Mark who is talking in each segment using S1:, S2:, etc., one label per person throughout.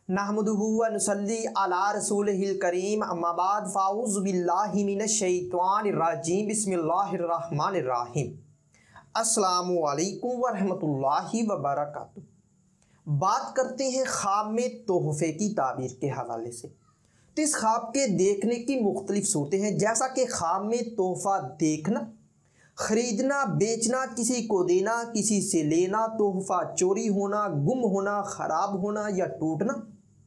S1: नहमदुहु व नुसल्ली अला रसूलिहिल करीम अम्मा बाद फ़ाऊज़ु बिल्लाहि मिनश शैतानिर रजीम बिस्मिल्लाहिर रहमानिर रहीम। अस्सलामु अलैकुम व रहमतुल्लाहि व बरकातुहू। बात करते हैं ख्वाब में तोहफ़े की ताबीर के हवाले से। तो इस ख्वाब के देखने की मुख्तलिफ सूरतें हैं, जैसा कि ख्वाब में तोहफ़ा देखना, ख़रीदना, बेचना, किसी को देना, किसी से लेना, तोहफ़ा चोरी होना, गुम होना, ख़राब होना या टूटना,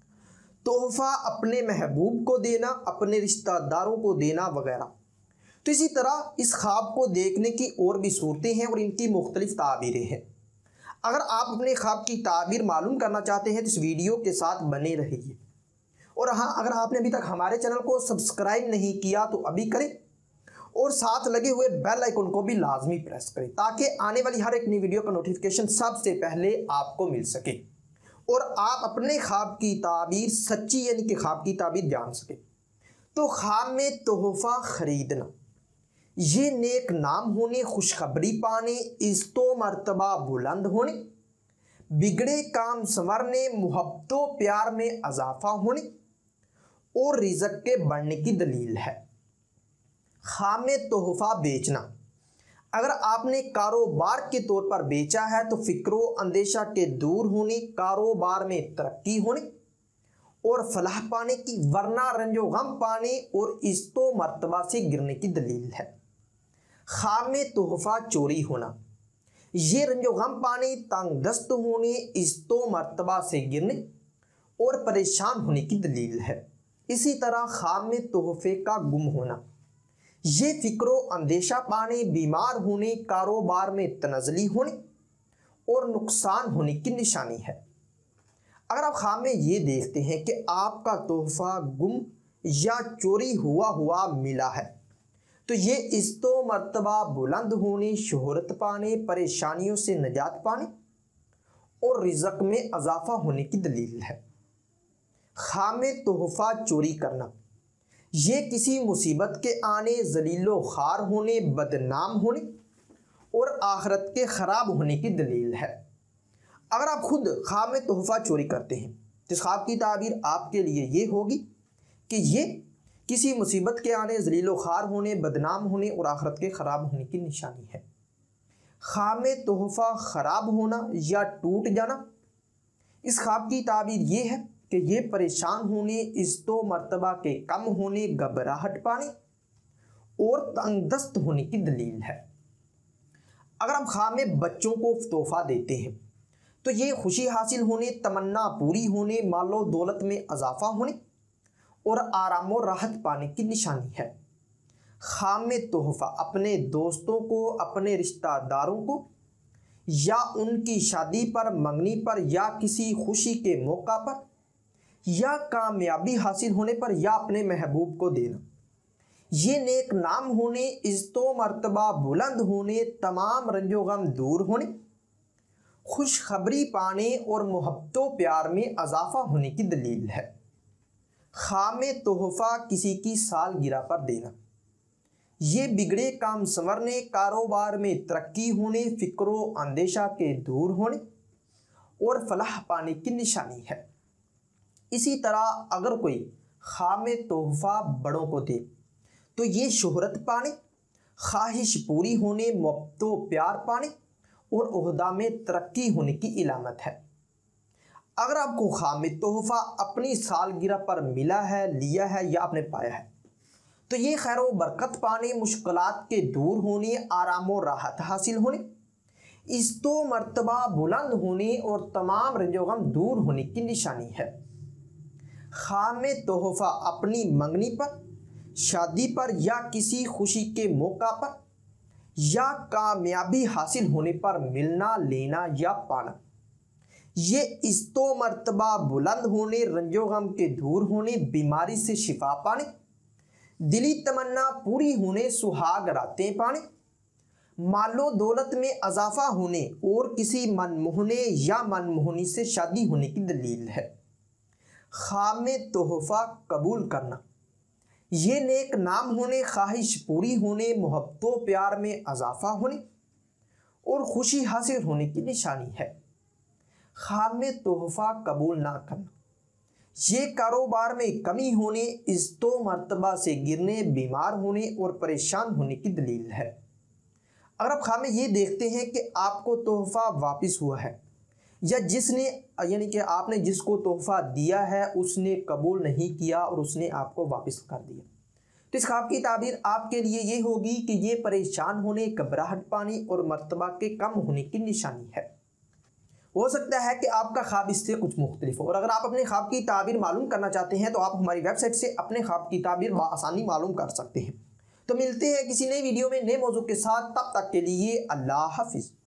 S1: तोहफ़ा अपने महबूब को देना, अपने रिश्तेदारों को देना वगैरह। तो इसी तरह इस ख्वाब को देखने की और भी सूरतें हैं और इनकी मुख्तलिफ ताबीरें हैं। अगर आप अपने ख्वाब की ताबीर मालूम करना चाहते हैं तो इस वीडियो के साथ बने रहिए। और हाँ, अगर आपने अभी तक हमारे चैनल को सब्सक्राइब नहीं किया तो अभी करें और साथ लगे हुए बेल आइकन को भी लाजमी प्रेस करें, ताकि आने वाली हर एक नई वीडियो का नोटिफिकेशन सबसे पहले आपको मिल सके और आप अपने ख्वाब की ताबीर सच्ची यानी कि ख्वाब की ताबीर जान सके। तो ख्वाब में तोहफ़ा ख़रीदना, ये नेक नाम होने, खुशखबरी पाने, इज़्ज़तो मर्तबा बुलंद होने, बिगड़े काम संवरने, मोहब्बतों प्यार में इजाफा होने और रिज़्क़ के बढ़ने की दलील है। ख्वाब में तोहफ़ा बेचना, अगर आपने कारोबार के तौर पर बेचा है तो फ़िक्रो अंदेशा के दूर होने, कारोबार में तरक्की होने और फलाह पाने की, वरना रंजो गम पाने और इज़्ज़तो मर्तबा से गिरने की दलील है। ख्वाब में तोहफ़ा चोरी होना, ये रंजो गम पाने, तंग दस्त होने, इज़्ज़तो मर्तबा से गिरने और परेशान होने की दलील है। इसी तरह ख्वाब में तोहफ़े का गुम होना, ये फ़िक्रो अंदेशा पाने, बीमार होने, कारोबार में तनज़ली होने और नुकसान होने की निशानी है। अगर आप ख्वाब में ये देखते हैं कि आपका तोहफ़ा गुम या चोरी हुआ मिला है तो ये इज़्ज़तो मर्तबा बुलंद होने, शोहरत पाने, परेशानियों से निजात पाने और रिज़्क़ में इजाफा होने की दलील है। ख्वाब में तोहफ़ा चोरी करना, ये किसी मुसीबत के आने, ज़लीलो ख़ार होने, बदनाम होने और आखिरत के ख़राब होने की दलील है। अगर आप खुद ख्वाब में तोहफ़ा चोरी करते हैं तो इस ख्वाब की ताबीर आपके लिए ये होगी कि ये किसी मुसीबत के आने, ज़लीलो ख़ार होने, बदनाम होने और आखिरत के ख़राब होने की निशानी है। ख्वाब में तोहफ़ा ख़राब होना या टूट जाना, इस ख्वाब की ताबीर ये है कि ये परेशान होने, इज़्ज़तो मर्तबा के कम होने, घबराहट पाने और तंगदस्त होने की दलील है। अगर हम ख्वाब में बच्चों को तोहफ़ा देते हैं तो ये खुशी हासिल होने, तमन्ना पूरी होने, मालो दौलत में इजाफा होने और आराम और राहत पाने की निशानी है। ख्वाब में तोहफ़ा अपने दोस्तों को, अपने रिश्तेदारों को या उनकी शादी पर, मंगनी पर या किसी खुशी के मौका पर या कामयाबी हासिल होने पर या अपने महबूब को देना, ये नेक नाम होने, इज़्ज़तो मर्तबा बुलंद होने, तमाम रंजो गम दूर होने, खुशखबरी पाने और मोहब्बतों प्यार में इजाफा होने की दलील है। ख्वाब में तोहफ़ा किसी की सालगिरह पर देना, ये बिगड़े काम संवरने, कारोबार में तरक्की होने, फ़िक्रो अंदेशा के दूर होने और फलाह पाने की निशानी है। इसी तरह अगर कोई ख्वाब में तोहफ़ा बड़ों को दे तो ये शोहरत पाने, ख्वाहिश पूरी होने, मोहब्बतों प्यार पाने और ओहदा में तरक्की होने की इलामत है। अगर आपको ख्वाब में तोहफ़ा अपनी सालगिरह पर मिला है, लिया है या आपने पाया है तो ये खैर व बरकत पाने, मुश्किलात के दूर होने, आराम और राहत हासिल होने, इज़्ज़तो मर्तबा बुलंद होने और तमाम रंजो गम दूर होने की निशानी है। ख्वाब में तोहफ़ा अपनी मंगनी पर, शादी पर या किसी खुशी के मौका पर या कामयाबी हासिल होने पर मिलना, लेना या पाना, ये इज़्ज़तो मर्तबा बुलंद होने, रंजो गम के दूर होने, बीमारी से शिफा पाने, दिली तमन्ना पूरी होने, सुहाग रातें पाने, मालो दौलत में इजाफा होने और किसी मनमोहने या मनमोहनी से शादी होने की दलील है। ख्वाब में तोहफ़ा कबूल करना, ये नेक नाम होने, ख्वाहिश पूरी होने, मोहब्बतों प्यार में इजाफा होने और खुशी हासिल होने की निशानी है। ख्वाब में तोहफ़ा कबूल ना करना, یہ کاروبار میں کمی ہونے، عزت و مرتبہ سے گرنے، بیمار ہونے اور پریشان ہونے کی دلیل ہے۔ اگر آپ خواہ میں یہ دیکھتے ہیں کہ آپ کو تحفہ واپس ہوا ہے، یا جس نے یعنی کہ آپ نے جس کو تحفہ دیا ہے اس نے قبول نہیں کیا اور اس نے آپ کو واپس کر دیا، تو اس خواب کی تعبیر آپ کے لیے یہ ہوگی کہ یہ پریشان ہونے، گھبراہٹ پانے اور مرتبہ کے کم ہونے کی نشانی ہے۔ ہو سکتا ہے کہ آپ کا خواب اس سے کچھ مختلف ہو، اور اگر آپ اپنے خواب کی تعبیر معلوم کرنا چاہتے ہیں تو آپ ہماری ویب سائٹ سے اپنے خواب کی تعبیر بآسانی معلوم کر سکتے ہیں۔ تو ملتے ہیں کسی نئی ویڈیو میں نئے موضوع کے ساتھ، تب تک کے لیے اللہ حافظ۔